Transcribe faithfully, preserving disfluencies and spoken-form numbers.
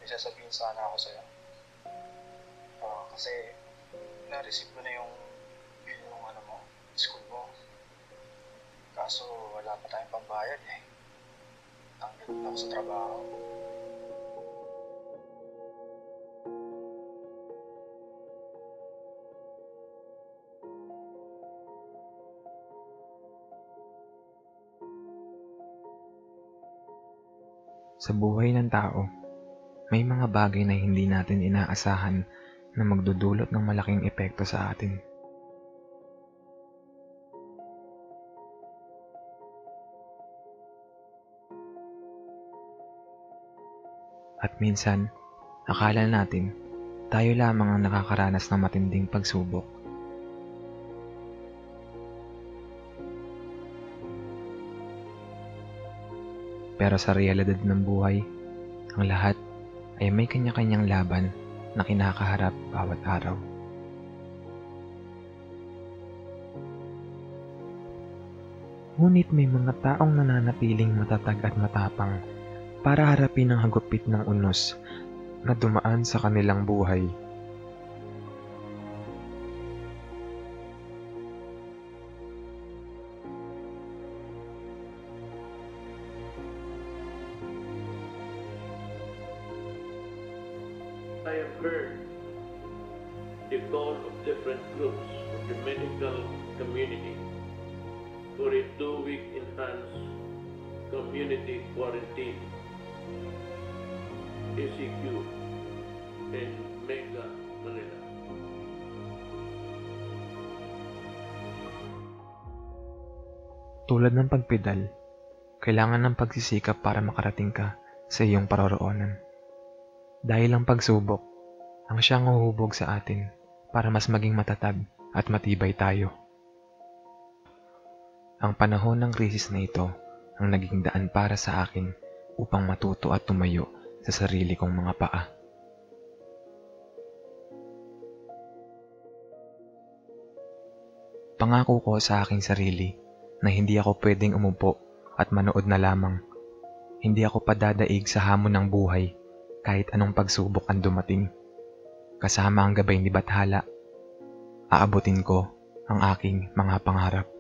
may sasabihin sana ako sa'yo. Ah, kasi na-receive ko na yung bill ng ano mo, school mo. Kaso wala pa tayong pambayad eh. Tanggal na ako sa trabaho. Sa buhay ng tao, may mga bagay na hindi natin inaasahan na magdudulot ng malaking epekto sa atin. At minsan, akala natin tayo lamang ang nakakaranas ng matinding pagsubok. Pero sa realidad ng buhay, ang lahat ay may kanya-kanyang laban na kinakaharap bawat araw. Ngunit may mga taong nananatiling matatag at matapang para harapin ang hagupit ng unos na dumaan sa kanilang buhay. I have heard the call of different groups of the medical community for a two-week enhanced community quarantine, A C Q, in Mega Manila. Tulad ng pagpedal, kailangan ng pagsisikap para makarating ka sa iyong paroroonan. Dahil ang pagsubok ang siyang huhubog sa atin para mas maging matatag at matibay tayo. Ang panahon ng krisis na ito ang naging daan para sa akin upang matuto at tumayo sa sarili kong mga paa. Pangako ko sa aking sarili na hindi ako pwedeng umupo at manood na lamang. Hindi ako padadaig sa hamon ng buhay kahit anong pagsubok ang dumating. Kasama ang gabay ni Bathala, aabutin ko ang aking mga pangarap.